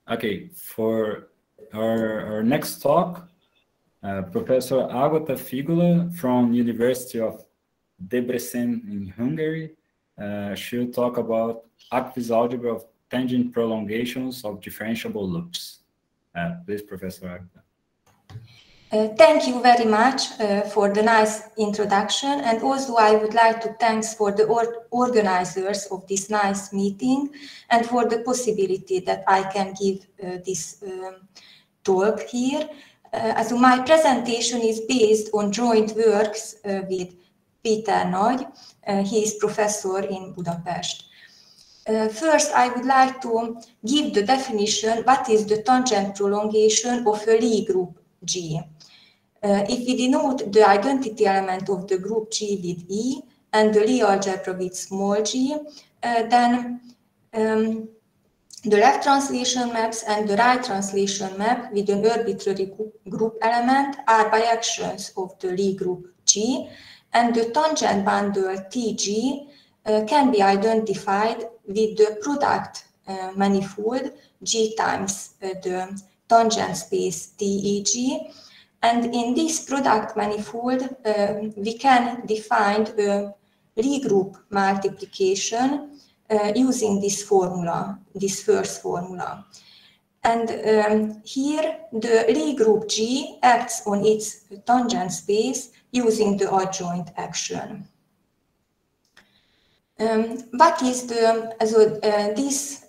Okay, for our next talk, Professor Ágota Figula from University of Debrecen in Hungary, she'll talk about Akivis algebra of tangent prolongations of differentiable loops. Please, Professor Ágota. Thank you very much for the nice introduction, and also I would like to thank for the organizers of this nice meeting and for the possibility that I can give this talk here. So my presentation is based on joint works with Péter Nagy. He is professor in Budapest. First, I would like to give the definition what is the tangent prolongation of a Lie group G. If we denote the identity element of the group G with E and the Lie algebra with small g, then the left translation maps and the right translation map with an arbitrary group element are bijections of the Lie group G, and the tangent bundle TG can be identified with the product manifold G times the tangent space TEG. And in this product manifold, we can define a Lie group multiplication using this formula, this first formula. And here, the Lie group G acts on its tangent space using the adjoint action. What is the, this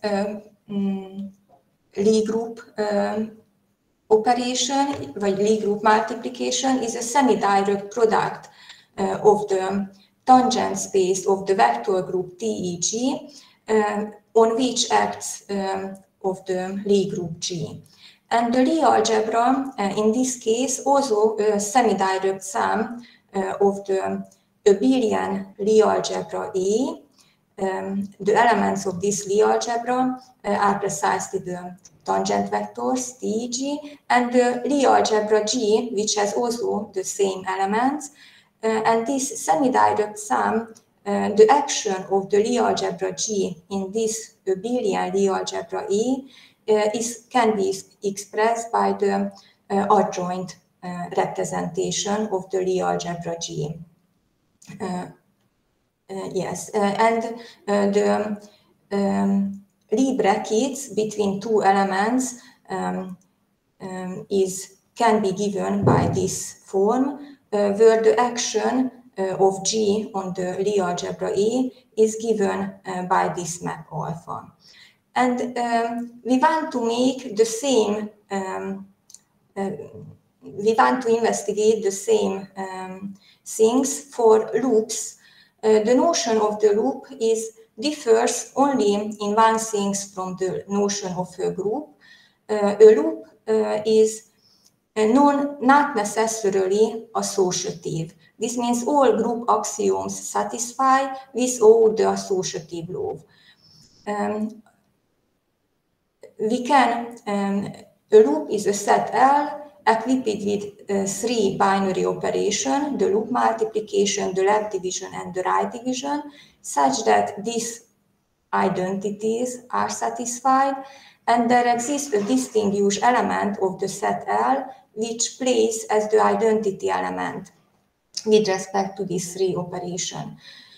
Lie group operation, or Lie group multiplication, is a semi-direct product of the tangent space of the vector group TEG on which acts of the Lie group G. And the Lie algebra, in this case, also a semi-direct sum of the abelian Lie algebra A. The elements of this Lie algebra are precisely the tangent vectors TEG, and the Lie algebra G, which has also the same elements. And this semi-direct sum, the action of the Lie algebra G in this abelian Lie algebra A can be expressed by the adjoint representation of the Lie algebra G. And the Lie brackets between two elements can be given by this form, where the action of G on the Lie algebra A is given by this map alpha. And we want to make the same, we want to investigate the same things for loops. The notion of the loop differs only in one thing from the notion of a group. A loop is not necessarily associative. This means all group axioms satisfy with all the associative law. A loop is a set L equipped with three binary operations, the loop multiplication, the left division, and the right division, such that these identities are satisfied, and there exists a distinguished element of the set L which plays as the identity element with respect to these three operations.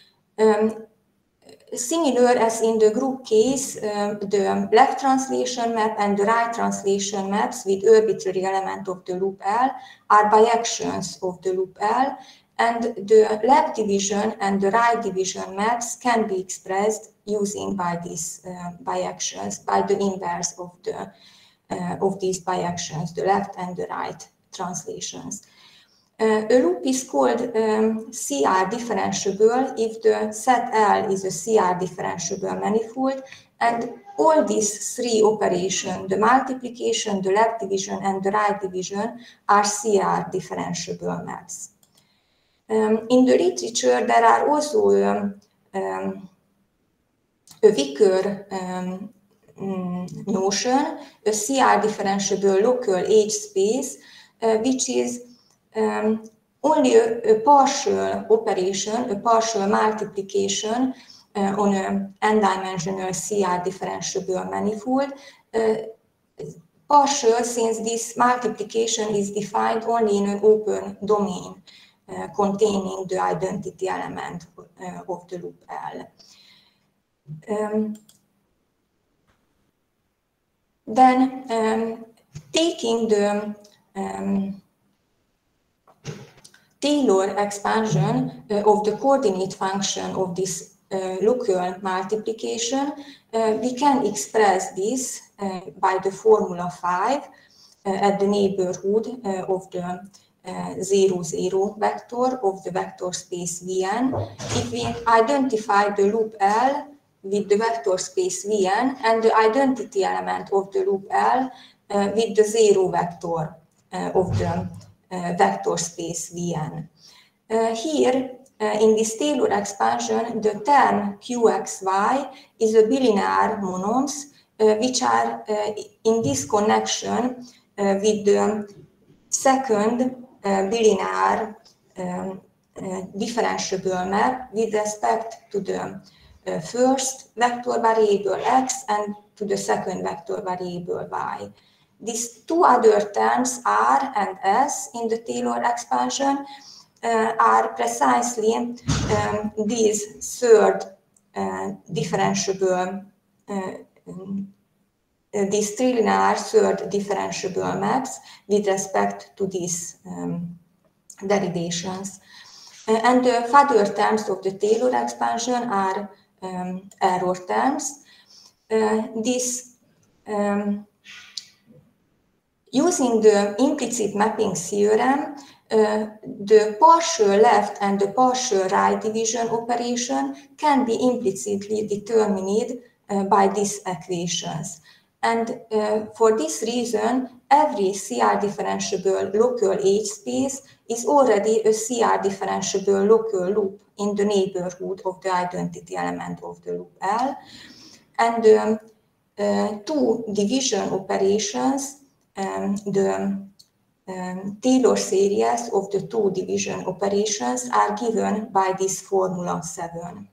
Similar as in the group case, the left translation map and the right translation maps with arbitrary element of the loop L are bijections of the loop L, and the left division and the right division maps can be expressed using by these bijections, by the inverse of these bijections, the left and the right translations. A loop is called CR differentiable if the set L is a CR differentiable manifold, and all these three operations, the multiplication, the left division, and the right division, are CR differentiable maps. In the literature, there are also a weaker notion, a CR differentiable local H space, which is only a partial operation, a partial multiplication on an n-dimensional CR differentiable manifold, partial, since this multiplication is defined only in an open domain containing the identity element of the loop L. Then taking the Taylor expansion of the coordinate function of this local multiplication, we can express this by the formula 5 at the neighborhood of the 0, 0 vector of the vector space Vn. If we identify the loop L with the vector space Vn and the identity element of the loop L with the 0 vector of the vector space Vn. Here, in this Taylor expansion, the term Qxy is a bilinear monoms, which are in this connection with the second bilinear differentiable map with respect to the first vector variable x and to the second vector variable y. These two other terms R and S in the Taylor expansion are precisely these third differentiable, these trilinear third differentiable maps with respect to these derivations. And the further terms of the Taylor expansion are error terms. Using the implicit mapping theorem, the partial left and the partial right division operation can be implicitly determined by these equations. And for this reason, every CR differentiable local H space is already a CR differentiable local loop in the neighborhood of the identity element of the loop L. And the two division operations, the Taylor series of the two division operations are given by this formula 7.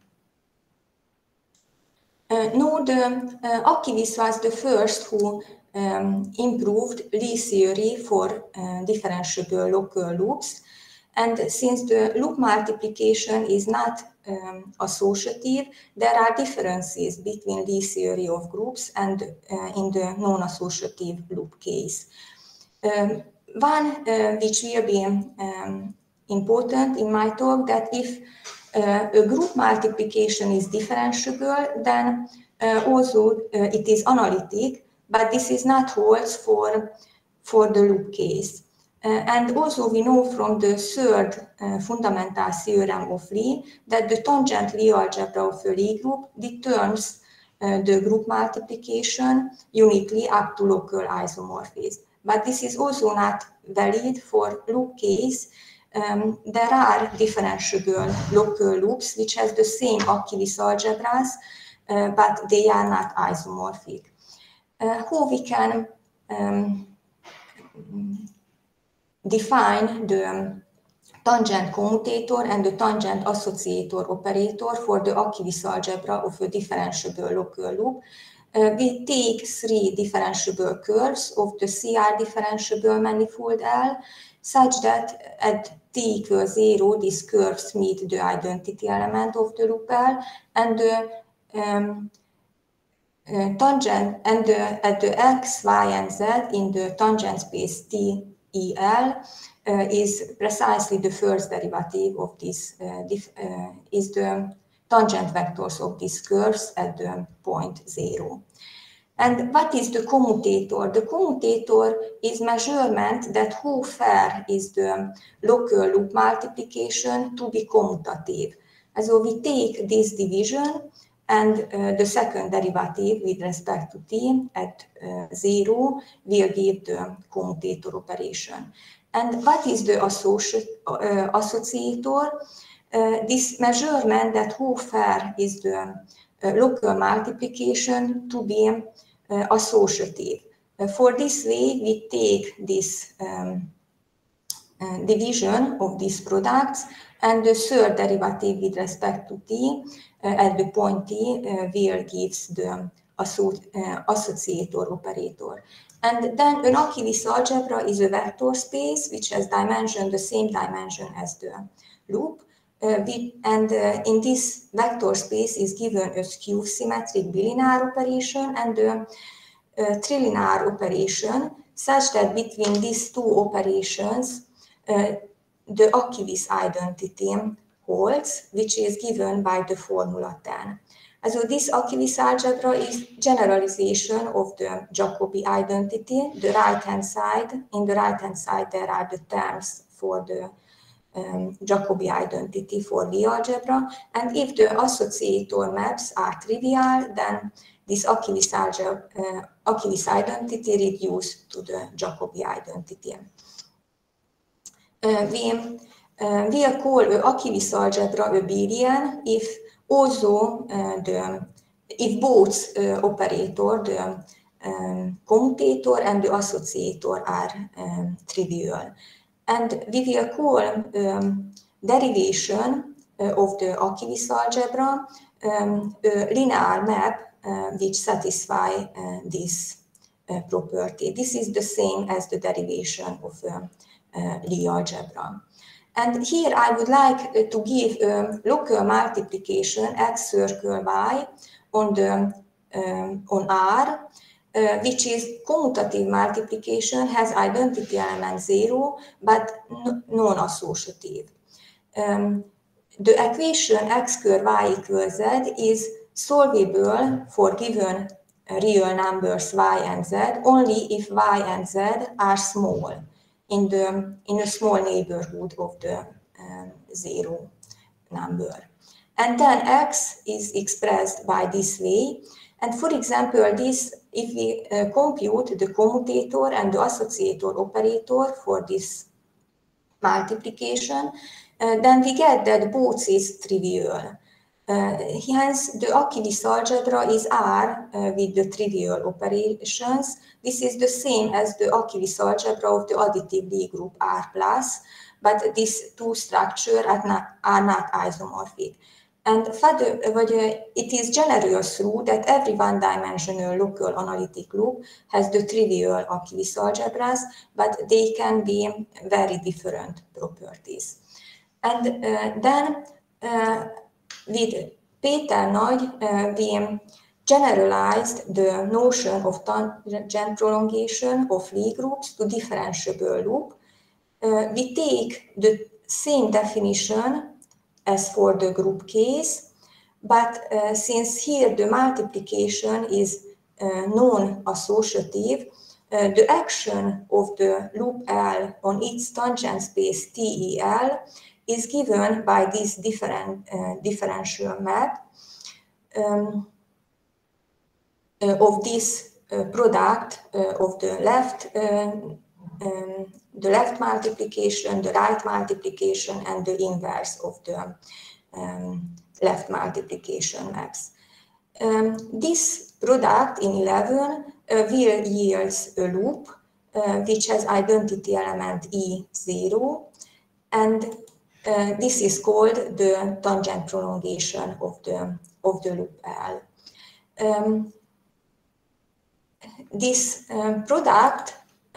No, Akivis was the first who improved Lie theory for differentiable local loops. And since the loop multiplication is not associative, there are differences between Lie theory of groups and in the non-associative loop case. One which will be important in my talk, that if a group multiplication is differentiable, then also it is analytic, but this is not holds for the loop case. And also we know from the third fundamental theorem of Lie that the tangent Lie algebra of a Lie group determines the group multiplication uniquely up to local isomorphism. But this is also not valid for loop case. There are differentiable local loops which has the same Akivis algebras, but they are not isomorphic. How we can define the tangent commutator and the tangent associator operator for the Akivis algebra of a differentiable local loop. We take three differentiable curves of the CR differentiable manifold L, such that at t equals 0, these curves meet the identity element of the loop L, and the tangent and at the x, y, and z in the tangent space T E L is precisely the first derivative of this is the tangent vectors of these curves at the point 0. And what is the commutator? The commutator is measurement that how far is the local loop multiplication to be commutative. So we take this division and the second derivative with respect to t at 0 will give the commutator operation. And what is the associator? This measurement that how far is the local multiplication to be associative. For this way, we take this division of these products, and the third derivative with respect to t at the point t will gives the associator operator. And then an Akivis algebra is a vector space which has dimension, the same dimension as the loop. In this vector space is given a skew symmetric bilinear operation and a trilinear operation, such that between these two operations, the Akivis identity holds, which is given by the formula 10. So this Akivis algebra is generalization of the Jacobi identity. The right-hand side, in the right-hand side, there are the terms for the Jacobi identity for the algebra. And if the associator maps are trivial, then this Akivis identity reduced to the Jacobi identity. We call Akivis algebra abelian if also if both operator, the commutator and the associator are trivial. And we will call derivation of the Akivis algebra a linear map which satisfy this property. This is the same as the derivation of Lie algebra. And here I would like to give a local multiplication x circle y on R, which is commutative multiplication, has identity element 0, but non-associative. The equation x squared y equals z is solvable for given real numbers y and z only if y and z are small, in a small neighborhood of the 0 number. And then x is expressed by this way. And for example, if we compute the commutator and the associator operator for this multiplication, then we get that both is trivial. Hence, the Akivis algebra is R with the trivial operations. This is the same as the Akivis algebra of the additive Lie group R+, but these two structures are not isomorphic. And further, it is generally true that every one-dimensional local analytic loop has the trivial Akivis algebras, but they can be very different properties. And then with Péter Nagy, we generalized the notion of tangent prolongation of Lie groups to differentiable loop. We take the same definition as for the group case, but since here the multiplication is non-associative, the action of the loop L on its tangent space TEL is given by this differential map of this product of the left multiplication, the right multiplication, and the inverse of the left multiplication maps. This product in 11 will yield a loop which has identity element E0, and this is called the tangent prolongation of the loop L. This product,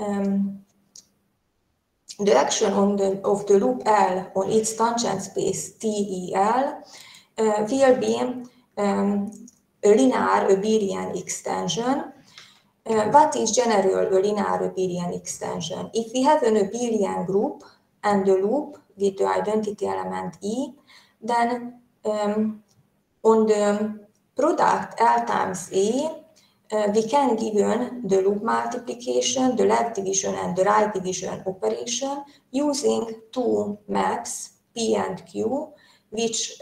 the action of the loop L on its tangent space TEL will be a linear abelian extension. What is general a linear abelian extension? If we have an abelian group and a loop with the identity element E, then on the product L times A, we can given the loop multiplication, the left division and the right division operation using two maps, P and Q, which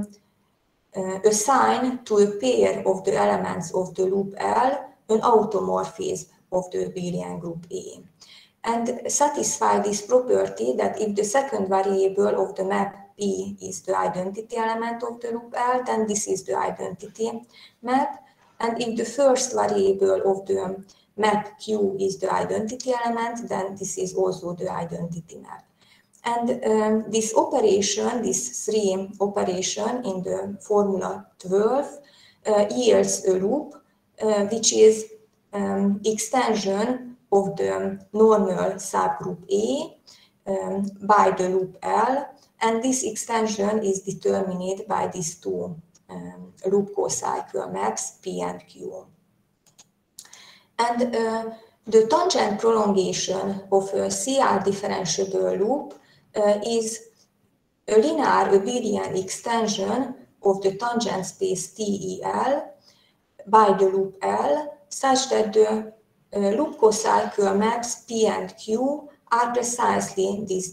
assign to a pair of the elements of the loop L an automorphism of the abelian group A. And satisfy this property that if the second variable of the map P is the identity element of the loop L, then this is the identity map. And if the first variable of the map Q is the identity element, then this is also the identity map. And this operation, this 3 operation in the formula 12, yields a loop which is extension of the normal subgroup A by the loop L, and this extension is determined by these two loop co-cycle maps P and Q. And the tangent prolongation of a CR differentiable loop is a linear abelian extension of the tangent space TEL by the loop L, such that the loop co-cycle maps P and Q are precisely these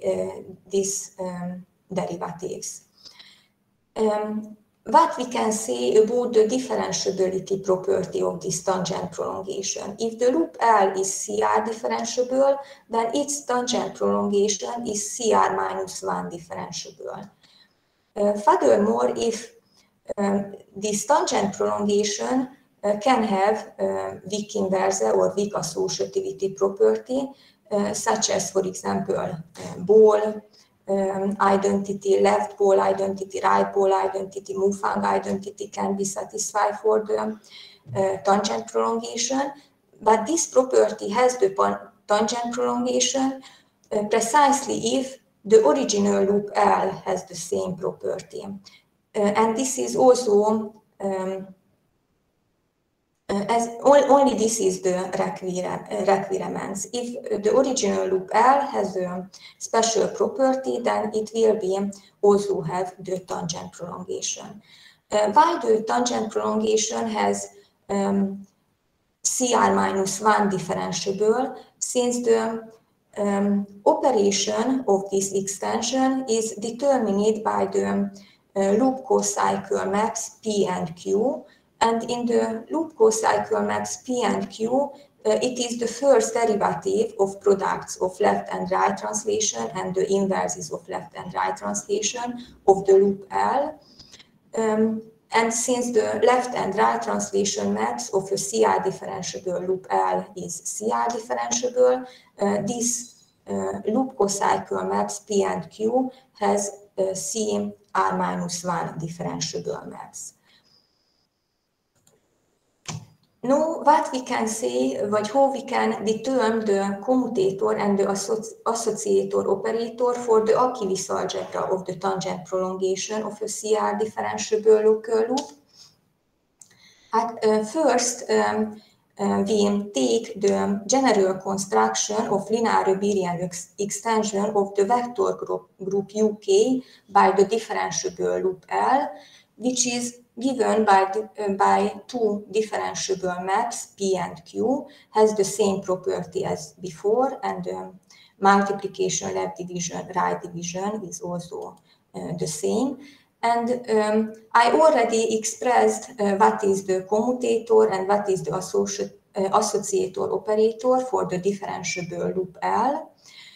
derivatives. What we can say about the differentiability property of this tangent prolongation? If the loop L is CR differentiable, then its tangent prolongation is CR minus 1 differentiable. Furthermore, if this tangent prolongation can have weak inverse or weak associativity property, such as, for example, ball identity, left ball identity, right ball identity, Mufang identity can be satisfied for the tangent prolongation. But this property has the tangent prolongation precisely if the original loop L has the same property. And this is also only this is the requirements. If the original loop L has a special property, then it will be also have the tangent prolongation. Why the tangent prolongation has CR minus 1 differentiable? Since the operation of this extension is determined by the loop co-cycle maps P and Q, and in the loop co-cycle maps P and Q, it is the first derivative of products of left and right translation and the inverses of left and right translation of the loop L. And since the left and right translation maps of a CR differentiable loop L is CR differentiable, this loop co-cycle maps P and Q has CR minus 1 differentiable maps. Now, what we can say, or how we can determine the commutator and the associator operator for the Akivis algebra of the tangent prolongation of a CR differentiable local loop. First, we take the general construction of linear abelian extension of the vector group UK by the differentiable loop L, which is given by two differentiable maps P and Q, has the same property as before, and multiplication, left division, right division is also the same. And I already expressed what is the commutator and what is the associator operator for the differentiable loop L.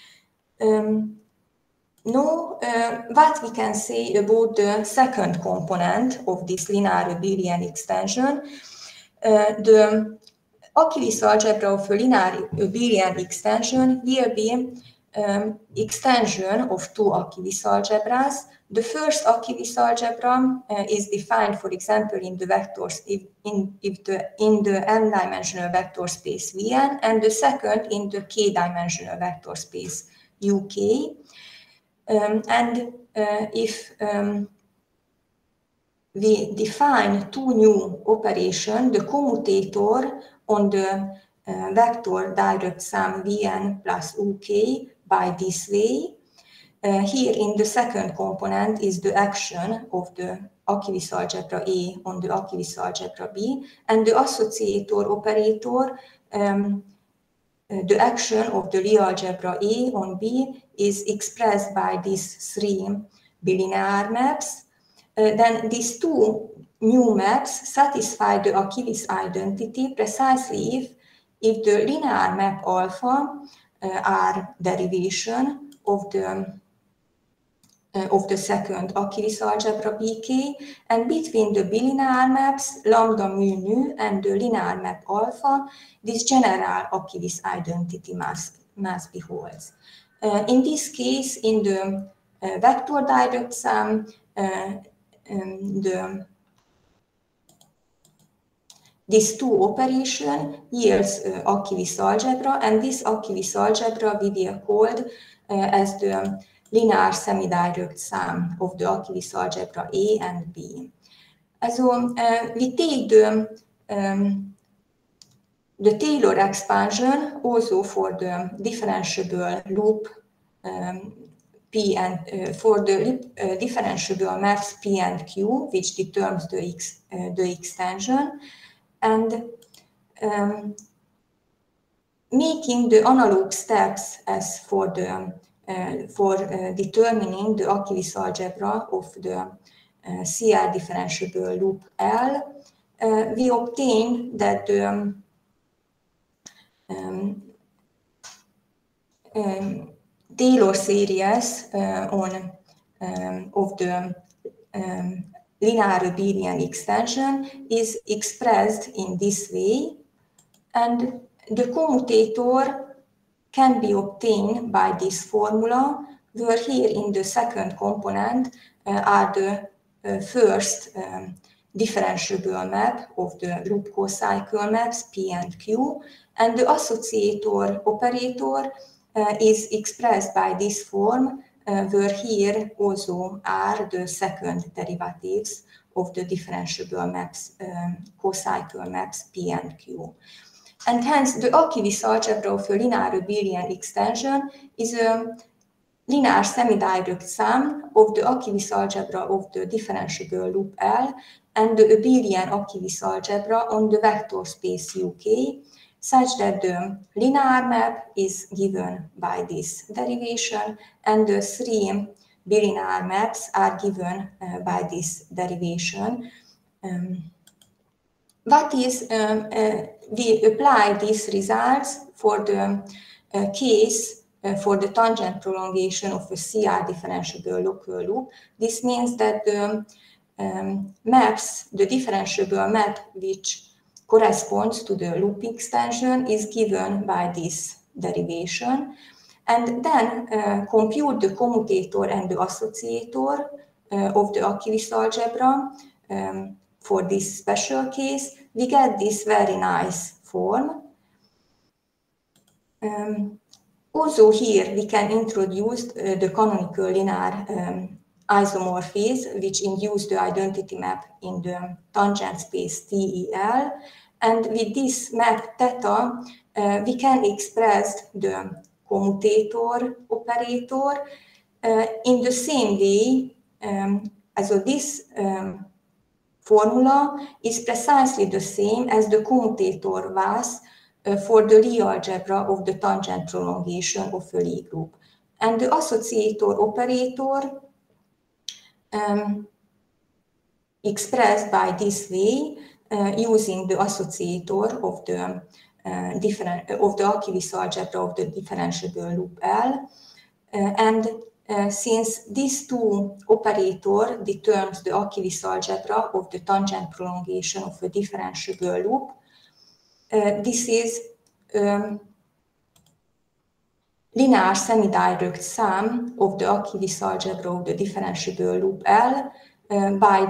Now, what we can say about the second component of this linear abelian extension, the Akivis algebra of a linear abelian extension will be extension of two Akivis algebras. The first Akivis algebra is defined, for example, in the vectors in the n-dimensional vector space Vn, and the second in the k-dimensional vector space UK. If we define two new operations, the commutator on the vector direct sum Vn plus UK by this way. Here in the second component is the action of the Akivis algebra A on the Akivis algebra B, and the associator operator, the action of the Lie algebra A on B is expressed by these three bilinear maps. Then these two new maps satisfy the Akivis identity precisely if the linear map alpha are derivation of the second Akivis algebra BK, and between the bilinear maps lambda mu nu and the linear map alpha, this general Akivis identity must be holds. In this case, in the vector direct the these two operations yields Akivis algebra, and this Akivis algebra we will call as the linear semi-direct sum of the Akivis algebra A and B. Also, we take the Taylor expansion also for the differentiable loop P and for the differentiable maps P and Q, which determines the extension, and making the analog steps as for the determining the Akivis algebra of the CR differentiable loop L, we obtain that the Taylor series of the linear abelian extension is expressed in this way, and the commutator can be obtained by this formula, where here in the second component are the first differentiable map of the loop co-cycle maps P and Q, and the associator operator is expressed by this form, where here also are the second derivatives of the differentiable maps, co-cycle maps P and Q. And hence the Akivis algebra of a linear abelian extension is a linear semi-direct sum of the Akivis algebra of the differentiable loop L and the abelian Akivis algebra on the vector space UK, such that the linear map is given by this derivation and the three bilinear maps are given by this derivation. We apply these results for the case for the tangent prolongation of a CR differentiable local loop. This means that the maps, the differentiable map which corresponds to the loop extension is given by this derivation, and then compute the commutator and the associator of the Akivis algebra for this special case. We get this very nice form. Also here we can introduce the canonical linear isomorphism, which induce the identity map in the tangent space TEL. And with this map theta, we can express the commutator operator in the same way as this formula is precisely the same as the commutator was for the Lie algebra of the tangent prolongation of a Lie group. And the associator operator expressed by this way using the associator of the Akivis algebra of the differentiable loop L, and since these two operators determines the Akivis algebra of the tangent prolongation of a differentiable loop, this is linear semi-direct sum of the Akivis algebra of the differentiable loop L by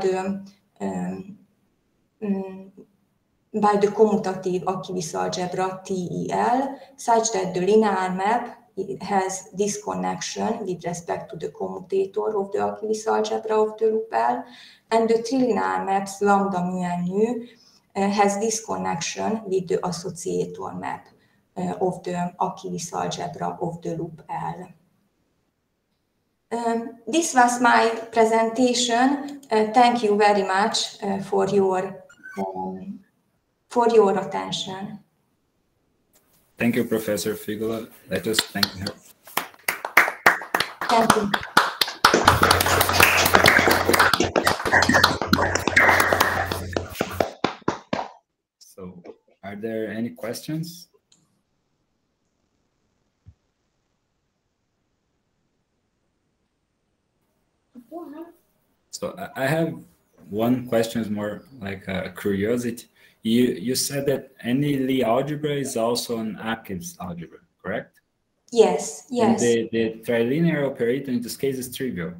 the commutative Akivis algebra TEL, such that the linear map has this connection with respect to the commutator of the Akivis algebra of the loop L, and the trilinear maps lambda, mu, and nu has this connection with the associator map of the Akivis algebra of the loop L. This was my presentation. Thank you very much for your attention. Thank you, Professor Figula. Let us thank her. Thank you. So, are there any questions? So, I have one question, is more like a curiosity. You said that any Lie algebra is also an Akivis algebra, correct? Yes, yes. And the trilinear operator in this case is trivial.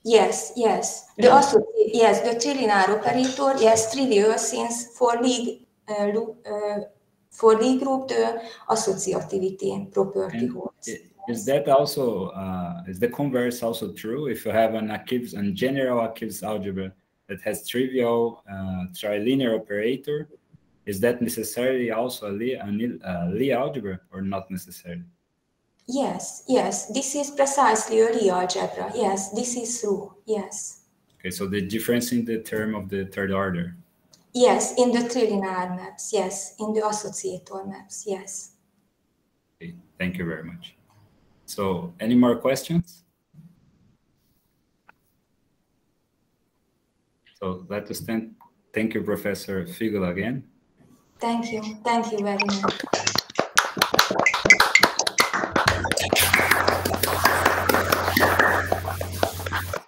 Yes, yes. The trilinear operator, yes, trivial, since for Lie for Lie group, the associativity property holds. Is that also, is the converse also true? If you have an Akivis, a general Akivis algebra that has trivial trilinear operator, is that necessarily also a Lie algebra or not necessarily? Yes, yes, this is precisely a Lie algebra. Yes, this is true. Yes. Okay, so the difference in the term of the third order. Yes, in the trilinear maps. Yes, in the associator maps. Yes. Okay, thank you very much. So, any more questions? So let us thank you, Professor Figula, again. Thank you very much.